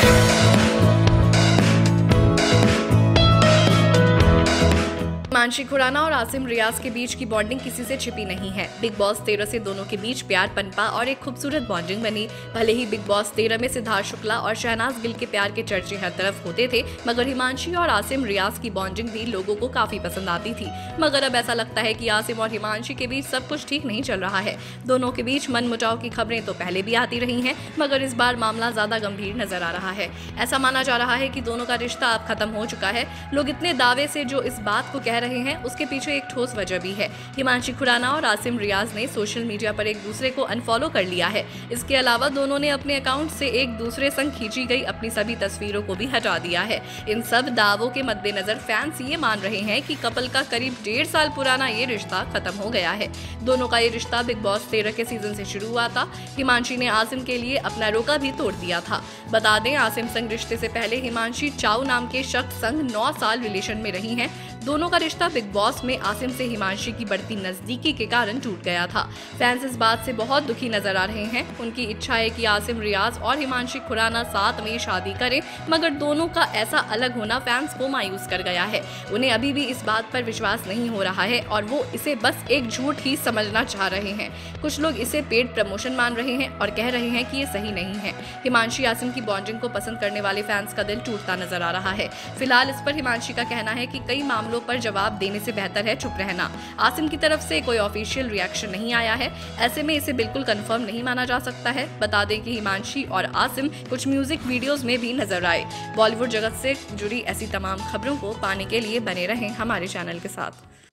हिमांशी खुराना और आसिम रियाज के बीच की बॉन्डिंग किसी से छिपी नहीं है। बिग बॉस 13 से दोनों के बीच प्यार पनपा और एक खूबसूरत बॉन्डिंग बनी। भले ही बिग बॉस 13 में सिद्धार्थ शुक्ला और शहनाज गिल के प्यार के चर्चे हर तरफ होते थे, मगर हिमांशी और आसिम रियाज की बॉन्डिंग भी लोगों को काफी पसंद आती थी। मगर अब ऐसा लगता है कि आसिम और हिमांशी के बीच सब कुछ ठीक नहीं चल रहा है। दोनों के बीच मनमुटाव की खबरें तो पहले भी आती रही हैं, मगर इस बार मामला ज्यादा गंभीर नजर आ रहा है। ऐसा माना जा रहा है कि दोनों का रिश्ता अब खत्म हो चुका है। लोग इतने दावे से जो इस बात को कह रहे हैं, उसके पीछे एक ठोस वजह भी है। हिमांशी खुराना और आसिम रियाज ने सोशल मीडिया पर एक दूसरे को अनफॉलो कर लिया है। इसके अलावा दोनों ने अपने अकाउंट से एक दूसरे संग खींची गई अपनी सभी तस्वीरों को भी हटा दिया है। इन सब दावों के मद्देनजर फैंस ये मान रहे हैं कि कपल का करीब 1.5 साल पुराना ये रिश्ता खत्म हो गया है। दोनों का ये रिश्ता बिग बॉस 13 के सीजन से शुरू हुआ था। हिमांशी ने आसिम के लिए अपना रोका भी तोड़ दिया था। बता दें, आसिम संग रिश्ते से पहले हिमांशी चाउ नाम के शख्स संग 9 साल रिलेशन में रही हैं। दोनों का रिश्ता बिग बॉस में आसिम से हिमांशी की बढ़ती नजदीकी के कारण टूट गया था। फैंस इस बात से बहुत दुखी नजर आ रहे हैं। उनकी इच्छा है कि आसिम रियाज और हिमांशी खुराना साथ में शादी करें, मगर दोनों का ऐसा अलग होना फैंस को मायूस कर गया है। उन्हें अभी भी इस बात पर विश्वास नहीं हो रहा है और वो इसे बस एक झूठ ही समझना चाह रहे हैं। कुछ लोग इसे पेड प्रमोशन मान रहे हैं और कह रहे हैं कि ये सही नहीं है। हिमांशी आसिम की बॉन्डिंग को पसंद करने वाले फैंस का दिल टूटता नजर आ रहा है। फिलहाल इस पर हिमांशी का कहना है कि कई मामलों पर जवाब देने से बेहतर है चुप रहना। आसिम की तरफ से कोई ऑफिशियल रिएक्शन नहीं आया है। ऐसे में इसे बिल्कुल कंफर्म नहीं माना जा सकता है। बता दें कि हिमांशी और आसिम कुछ म्यूजिक वीडियोस में भी नजर आए। बॉलीवुड जगत से जुड़ी ऐसी तमाम खबरों को पाने के लिए बने रहें हमारे चैनल के साथ।